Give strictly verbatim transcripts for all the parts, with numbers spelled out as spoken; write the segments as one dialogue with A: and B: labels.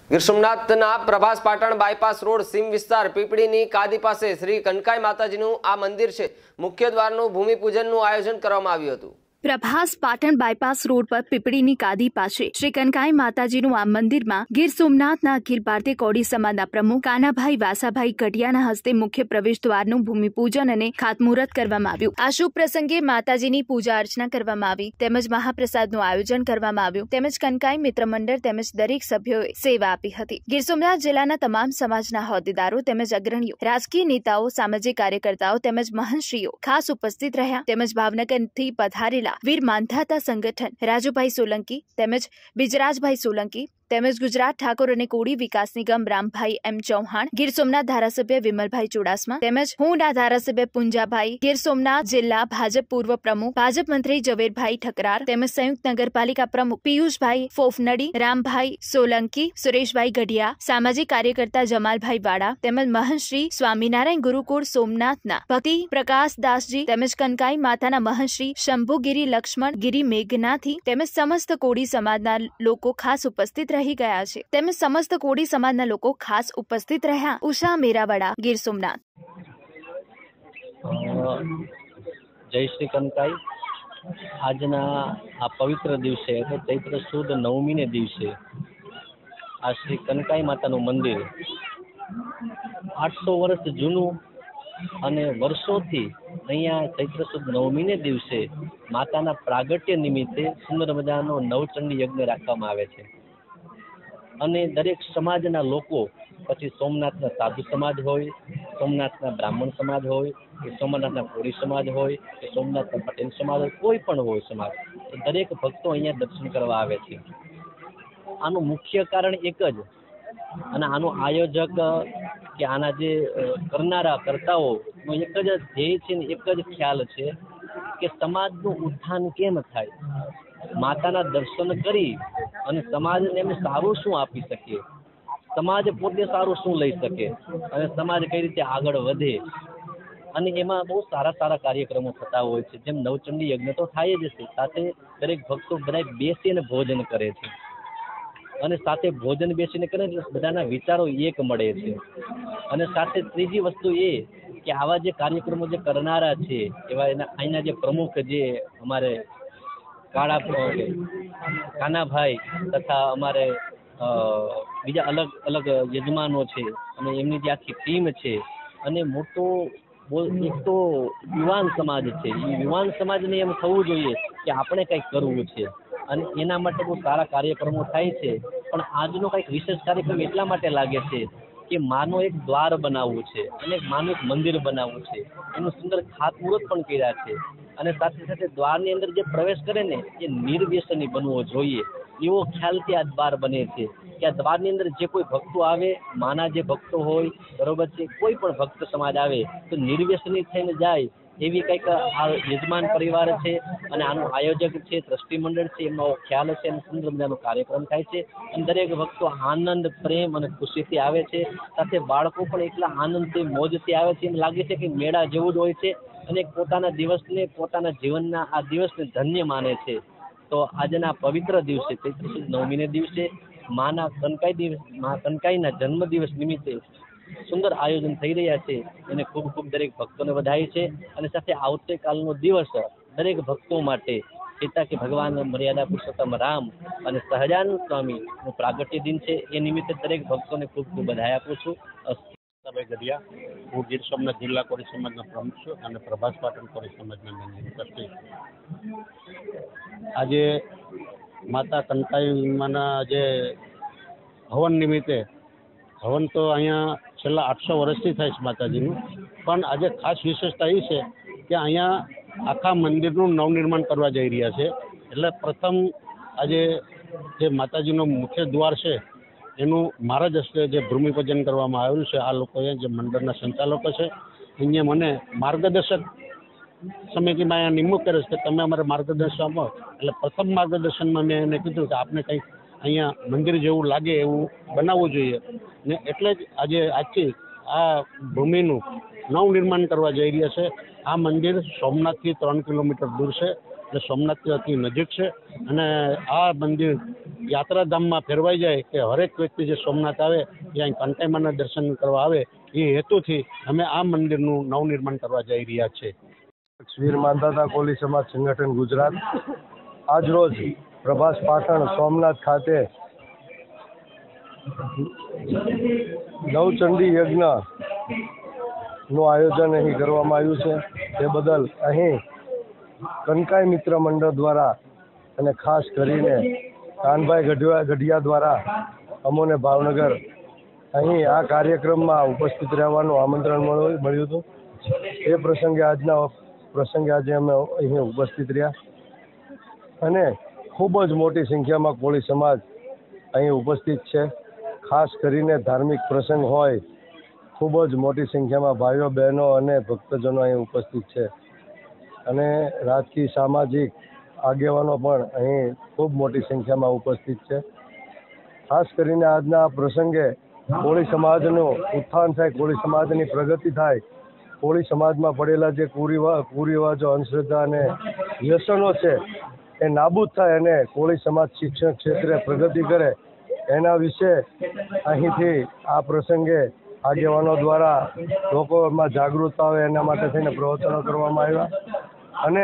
A: ગીર સોમનાથના Prabhas Patan bypass road સીમ વિસ્તાર પીપળીની કાદી પાસે શ્રી કનકાઈ માતાજીનું આ મંદિર છે। મુખ્ય દ્વારનું ભૂમિપૂજનનું આયોજન કરવામાં આવ્યું હતું।
B: પ્રભાસ પાટણ બાયપાસ રોડ પર પીપળીની કાદી પાસે શ્રી કનકાઈ માતાજીનું આ મંદિરમાં ગીર સોમનાથના અખિલ ભારતીય કોળી સમાજના પ્રમુખ કાનાભાઈ વાસાભાઈ ગઢિયાના હસ્તે મુખ્ય પ્રવેશ દ્વારનું ભૂમિપૂજન અને ખાતમુહૂર્ત કરવામાં આવ્યું। આ શુભ પ્રસંગે માતાજીની પૂજા અર્ચના કરવામાં આવી તેમજ મહાપ્રસાદનું આયોજન કરવામાં આવ્યું તેમજ કનકાઈ મિત્ર મંડળ તેમજ દરેક સભ્યોએ સેવા આપી હતી। ગીર સોમનાથ જિલ્લાના તમામ સમાજના હોદ્દેદારો તેમજ અગ્રણીઓ, રાજકીય નેતાઓ, સામાજિક કાર્યકર્તાઓ તેમજ મહંતશ્રીઓ ખાસ ઉપસ્થિત રહ્યા તેમજ ભાવનગરથી પધારેલા વીર માંધાતા સંગઠન રાજુભાઈ સોલંકી તેમજ બિજરાજભાઈ સોલંકી તેમજ ગુજરાત ઠાકોર અને કોળી વિકાસ નિગમ રામભાઈ એમ ચૌહાણ, ગીર સોમનાથ ધારાસભ્ય વિમલભાઈ ચુડાસમા તેમજ હુંડા ધારાસભ્ય પુંજાભાઈ, ગીર સોમનાથ જિલ્લા ભાજપ પૂર્વ પ્રમુખ ભાજપ મંત્રી ઝવેરભાઈ ઠકરાર તેમજ સંયુક્ત નગરપાલિકા પ્રમુખ પિયુષભાઈ ફોફનડી, રામભાઈ સોલંકી, સુરેશભાઈ ગઢિયા, સામાજિક કાર્યકર્તા જમાલભાઈ વાડા તેમજ મહંતશ્રી સ્વામિનારાયણ ગુરુકુળ સોમનાથના ભક્તિ પ્રકાશદાસજી તેમજ કનકાઈ માતાના મહંતશ્રી શંભુગીરી લક્ષ્મણ ગીરી મેઘનાથી તેમજ સમસ્ત કોળી સમાજના લોકો ખાસ ઉપસ્થિત રહી ગયા છે તેમજ સમસ્ત કોળી સમાજના લોકો ખાસ ઉપસ્થિત રહ્યા। ઉષા મેરાવાડા, ગીર સોમનાથ।
C: જય શ્રી કનકાઈ। આજના આ પવિત્ર દિવસે એટલે ચૈત્ર સુદ નવમીને દિવસે આ શ્રી કનકાઈ માતાનું મંદિર આઠસો વર્ષ જૂનું અને વર્ષોથી અહીંયા ચૈત્ર સુદ નવમીને દિવસે માતાના પ્રાગટ્ય નિમિત્તે સુંદર મજાનો નવચંડી યજ્ઞ રાખવામાં આવે છે અને દરેક સમાજના લોકો, પછી સોમનાથના સાધુ સમાજ હોય, સોમનાથના બ્રાહ્મણ સમાજ હોય, કે સોમનાથના કોળી સમાજ હોય, કે સોમનાથના પટેલ સમાજ હોય, કોઈ પણ હોય સમાજ, દરેક ભક્તો અહીંયા દર્શન કરવા આવે છે। આનું મુખ્ય કારણ એક જ અને આનું આયોજક કે આના જે કરનારા કર્તાઓનો એક જ ધ્યેય છે ને એક જ ખ્યાલ છે કે સમાજનું ઉત્થાન કેમ થાય, માતાના દર્શન કરી અને સમાજને એમ સારું શું આપી શકે, સમાજ પોતે સારું શું લઈ શકે અને સમાજ કઈ રીતે આગળ વધે, અને એમાં બહુ સારા સારા કાર્યક્રમો થતા હોય છે। જેમ નવચંડી યજ્ઞ તો થાય જ છે, સાથે દરેક ભક્તો બધા બેસીને ભોજન કરે છે અને સાથે ભોજન બેસીને કરે એટલે બધાના વિચારો એક મળે છે। અને સાથે ત્રીજી વસ્તુ એ કે આવા જે કાર્યક્રમો જે કરનારા છે એવા એના અહીંના જે પ્રમુખ જે અમારે કાળા કાનાભાઈ તથા અમારે બીજા અલગ અલગ યજમાનો છે અને એમની જે આખી ટીમ છે અને મોટો એક તો યુવાન સમાજ છે, એ યુવાન સમાજને એમ થવું જોઈએ કે આપણે કંઈક કરવું છે અને એના માટે બહુ સારા કાર્યક્રમો થાય છે। પણ આજનો કંઈક વિશેષ કાર્યક્રમ એટલા માટે લાગે છે કે માનો એક દ્વાર બનાવવું છે અને માનું એક મંદિર બનાવવું છે, એનું સુંદર ખાતમુહૂર્ત પણ કર્યા છે અને સાથે સાથે દ્વારની અંદર જે પ્રવેશ કરે ને એ નિર્વ્યસની બનવો જોઈએ એવો ખ્યાલથી આ દ્વાર બને છે કે આ દ્વારની અંદર જે કોઈ ભક્તો આવે, માના જે ભક્તો હોય, બરોબર છે, કોઈ પણ ભક્ત સમાજ આવે તો નિર્વ્યસની થઈને જાય એવી કંઈક આ યજમાન પરિવાર છે અને આનું આયોજક છે, ટ્રસ્ટી મંડળ છે, એમનો ખ્યાલ છે અને સુંદર મજાનો કાર્યક્રમ થાય છે અને દરેક ભક્તો આનંદ, પ્રેમ અને ખુશીથી આવે છે। સાથે બાળકો પણ એટલા આનંદથી, મોજથી આવે છે, એમ લાગે છે કે મેળા જેવું જ હોય છે અને પોતાના દિવસને, પોતાના જીવનના આ દિવસને ધન્ય માને છે। તો આજના પવિત્ર દિવસે ચૈત્ર સુદ નવમીને દિવસે માના કનકાઈ દિવસ મા કનકાઈના જન્મ દિવસ નિમિત્તે સુંદર આયોજન થઈ રહ્યા છે એને ખૂબ ખૂબ દરેક ભક્તોને વધાય છે અને સાથે આવતીકાલનો દિવસ દરેક ભક્તો માટે પિતા કે ભગવાન મર્યાદા પુરુષોત્તમ રામ અને સહજાનંદ સ્વામીનું પ્રાગટ્ય દિન છે, એ નિમિત્તે દરેક ભક્તોને ખૂબ ખૂબ વધાય આપું છું।
D: ભાઈ ગઢિયા, હું ગીર સોમનાથ જિલ્લા કોળી સમાજના પ્રમુખ છું અને પ્રભાસ પાટણ કોળી સમાજના મેનેજિંગ ટ્રસ્ટી। આજે માતા કનકાઈમાના જે હવન નિમિત્તે, હવન તો અહીંયા છેલ્લા આઠસો વર્ષથી થાય છે માતાજીનું, પણ આજે ખાસ વિશેષતા એ છે કે અહીંયા આખા મંદિરનું નવનિર્માણ કરવા જઈ રહ્યા છે। એટલે પ્રથમ આજે જે માતાજીનો મુખ્ય દ્વાર છે એનું મારા જ હસ્તે જે ભૂમિપૂજન કરવામાં આવ્યું છે, આ લોકોએ જે મંડળના સંચાલકો છે અહીંયા મને માર્ગદર્શક સમિતિમાં અહીંયા નિમણૂક કરે છે કે તમે અમારે માર્ગદર્શન આપો। એટલે પ્રથમ માર્ગદર્શનમાં મેં એને કીધું કે આપણે કંઈક અહીંયા મંદિર જેવું લાગે એવું બનાવવું જોઈએ ને એટલે જ આજે આજથી આ ભૂમિનું નવનિર્માણ કરવા જઈ રહ્યા છે। આ મંદિર સોમનાથથી ત્રણ કિલોમીટર દૂર છે એટલે સોમનાથથી અતિ નજીક છે અને આ મંદિર યાત્રાધામમાં ફેરવાઈ જાય કે હરેક વ્યક્તિ જે સોમનાથ આવે એ અહીં કંકાઈમાના દર્શન કરવા આવે એ હેતુથી અમે આ મંદિરનું નવનિર્માણ કરવા જઈ રહ્યા છીએ.
E: વીર માંધાતા કોલી સમાજ સંગઠન ગુજરાત આજ રોજ પ્રભાસ પાટણ સોમનાથ ખાતે નવચંડી યજ્ઞ નું આયોજન અહીં કરવામાં આવ્યું છે. તે બદલ અહીં કનકાઈ મિત્ર મંડળ દ્વારા અને ખાસ કરીને કાનભાઈ ગઢિયા ગઢિયા દ્વારા અમોને ભાવનગર અહીં આ કાર્યક્રમમાં ઉપસ્થિત રહેવાનું આમંત્રણ મળ્યું મળ્યું હતું. એ પ્રસંગે આજના પ્રસંગે આજે અમે અહીં ઉપસ્થિત રહ્યા અને ખૂબ જ મોટી સંખ્યામાં કોળી સમાજ અહીં ઉપસ્થિત છે. ખાસ કરીને ધાર્મિક પ્રસંગ હોય ખૂબ જ મોટી સંખ્યામાં ભાઈઓ બહેનો અને ભક્તજનો અહીં ઉપસ્થિત છે અને રાજકીય સામાજિક આગેવાનો પણ અહીં ખૂબ મોટી સંખ્યામાં ઉપસ્થિત છે. ખાસ કરીને આજના આ પ્રસંગે કોળી સમાજનું ઉત્થાન થાય, કોળી સમાજની પ્રગતિ થાય, કોળી સમાજમાં પડેલા જે કુરિવા કુરિવાજો અંધશ્રદ્ધા અને વ્યસનો છે એ નાબૂદ થાય અને કોળી સમાજ શિક્ષણ ક્ષેત્રે પ્રગતિ કરે એના વિશે અહીંથી આ પ્રસંગે આગેવાનો દ્વારા લોકોમાં જાગૃતતા આવે એના માટે થઈને પ્રવચનો કરવામાં આવ્યા અને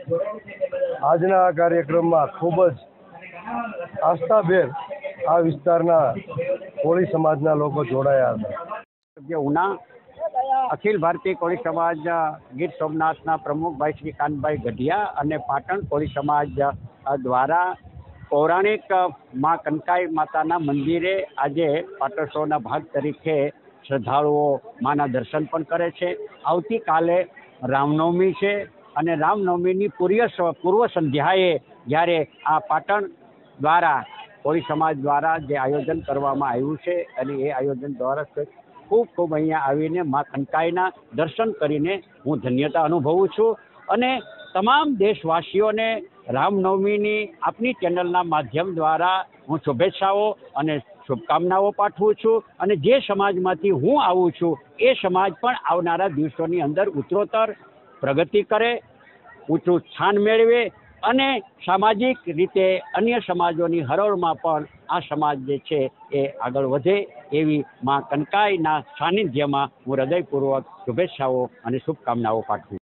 E: આજના આ કાર્યક્રમમાં ખૂબ જ આસ્થાભેર આ વિસ્તારના કોળી સમાજના લોકો જોડાયા હતા.
F: જે ઉના અખિલ ભારતીય કોળી સમાજ ગીર સોમનાથના પ્રમુખ ભાઈ શ્રી કાનભાઈ ગઢિયા અને પાટણ કોળી સમાજ દ્વારા પૌરાણિક મા કનકાઈ માતાના મંદિરે આજે પાટોત્સવના ભાગ તરીકે શ્રદ્ધાળુઓ માના દર્શન પણ કરે છે. આવતીકાલે રામનવમી છે અને રામનવમીની પૂર્ય પૂર્વ સંધ્યાએ જ્યારે આ પાટણ દ્વારા કોળી સમાજ દ્વારા જે આયોજન કરવામાં આવ્યું છે અને એ આયોજન દ્વારા ખૂબ ખૂબ અહીંયા આવીને મા કનકાઈના દર્શન કરીને હું ધન્યતા અનુભવું છું અને તમામ દેશવાસીઓને રામનવમીની આપની ચેનલના માધ્યમ દ્વારા હું શુભેચ્છાઓ અને શુભકામનાઓ પાઠવું છું અને જે સમાજમાંથી હું આવું છું એ સમાજ પણ આવનારા દિવસોની અંદર ઉત્તરોત્તર પ્રગતિ કરે, ઊંચું સ્થાન મેળવે અને સામાજિક રીતે અન્ય સમાજોની હરોળમાં પણ આ સમાજ જે છે એ આગળ વધે એવી મા કનકાઈના સાનિધ્યમાં હું હૃદયપૂર્વક શુભેચ્છાઓ અને શુભકામનાઓ પાઠવું.